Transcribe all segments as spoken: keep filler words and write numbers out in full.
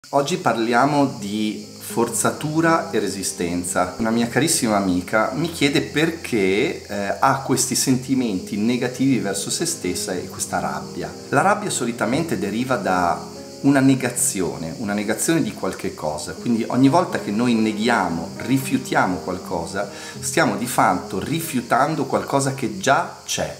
Oggi parliamo di forzatura e resistenza. Una mia carissima amica mi chiede perché eh, ha questi sentimenti negativi verso se stessa e questa rabbia. La rabbia solitamente deriva da una negazione, una negazione di qualche cosa. Quindi ogni volta che noi neghiamo, rifiutiamo qualcosa, stiamo di fatto rifiutando qualcosa che già c'è.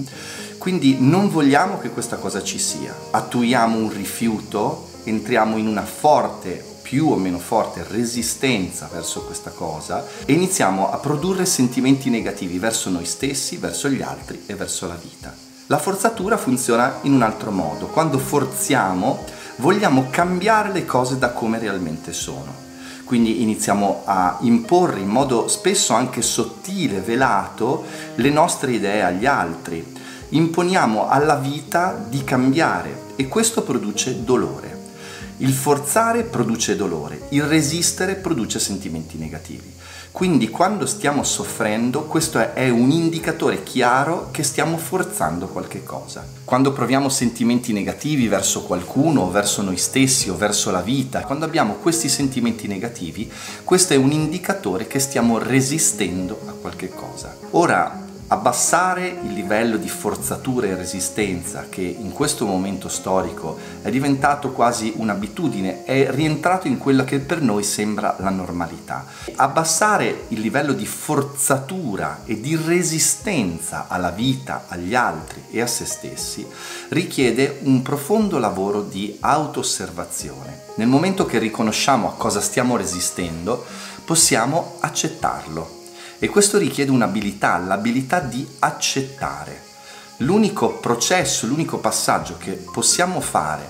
Quindi non vogliamo che questa cosa ci sia. Attuiamo un rifiuto, entriamo in una forte, più o meno forte resistenza verso questa cosa e iniziamo a produrre sentimenti negativi verso noi stessi, verso gli altri e verso la vita. La forzatura funziona in un altro modo. Quando forziamo, vogliamo cambiare le cose da come realmente sono. Quindi iniziamo a imporre in modo spesso anche sottile, velato, le nostre idee agli altri. Imponiamo alla vita di cambiare e questo produce dolore. Il forzare produce dolore, il resistere produce sentimenti negativi. Quindi quando stiamo soffrendo, questo è, è un indicatore chiaro che stiamo forzando qualche cosa. Quando proviamo sentimenti negativi verso qualcuno, verso noi stessi o verso la vita, quando abbiamo questi sentimenti negativi, questo è un indicatore che stiamo resistendo a qualche cosa. Ora, abbassare il livello di forzatura e resistenza, che in questo momento storico è diventato quasi un'abitudine, è rientrato in quella che per noi sembra la normalità. Abbassare il livello di forzatura e di resistenza alla vita, agli altri e a se stessi richiede un profondo lavoro di auto-osservazione. Nel momento che riconosciamo a cosa stiamo resistendo, possiamo accettarlo. E questo richiede un'abilità, l'abilità di accettare. L'unico processo, l'unico passaggio che possiamo fare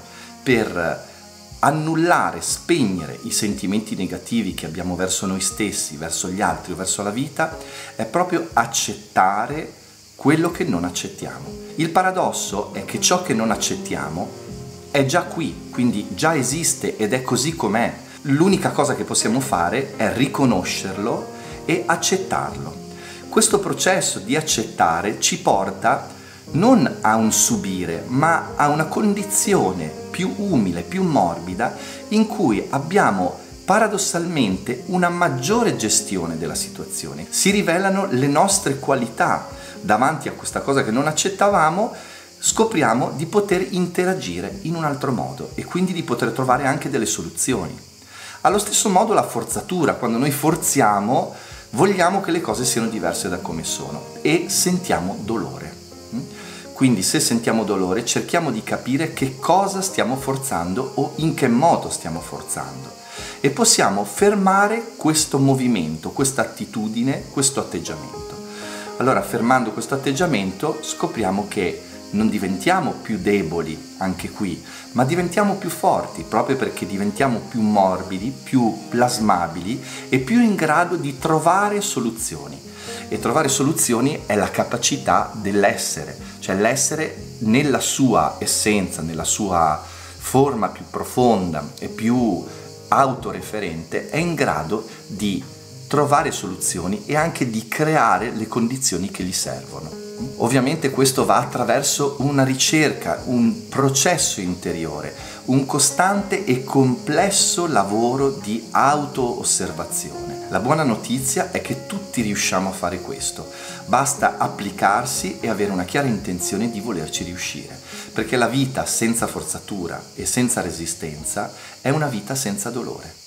per annullare, spegnere i sentimenti negativi che abbiamo verso noi stessi, verso gli altri o verso la vita, è proprio accettare quello che non accettiamo. Il paradosso è che ciò che non accettiamo è già qui, quindi già esiste ed è così com'è. L'unica cosa che possiamo fare è riconoscerlo e accettarlo. Questo processo di accettare ci porta non a un subire, ma a una condizione più umile, più morbida, in cui abbiamo paradossalmente una maggiore gestione della situazione. Si rivelano le nostre qualità. Davanti a questa cosa che non accettavamo, scopriamo di poter interagire in un altro modo e quindi di poter trovare anche delle soluzioni. Allo stesso modo la forzatura, quando noi forziamo, vogliamo che le cose siano diverse da come sono e sentiamo dolore. Quindi se sentiamo dolore cerchiamo di capire che cosa stiamo forzando o in che modo stiamo forzando e possiamo fermare questo movimento, questa attitudine, questo atteggiamento. Allora fermando questo atteggiamento scopriamo che non diventiamo più deboli anche qui, ma diventiamo più forti proprio perché diventiamo più morbidi, più plasmabili e più in grado di trovare soluzioni. E trovare soluzioni è la capacità dell'essere, cioè l'essere nella sua essenza, nella sua forma più profonda e più autoreferente è in grado di trovare soluzioni e anche di creare le condizioni che gli servono. Ovviamente questo va attraverso una ricerca, un processo interiore, un costante e complesso lavoro di auto-osservazione. La buona notizia è che tutti riusciamo a fare questo, basta applicarsi e avere una chiara intenzione di volerci riuscire, perché la vita senza forzatura e senza resistenza è una vita senza dolore.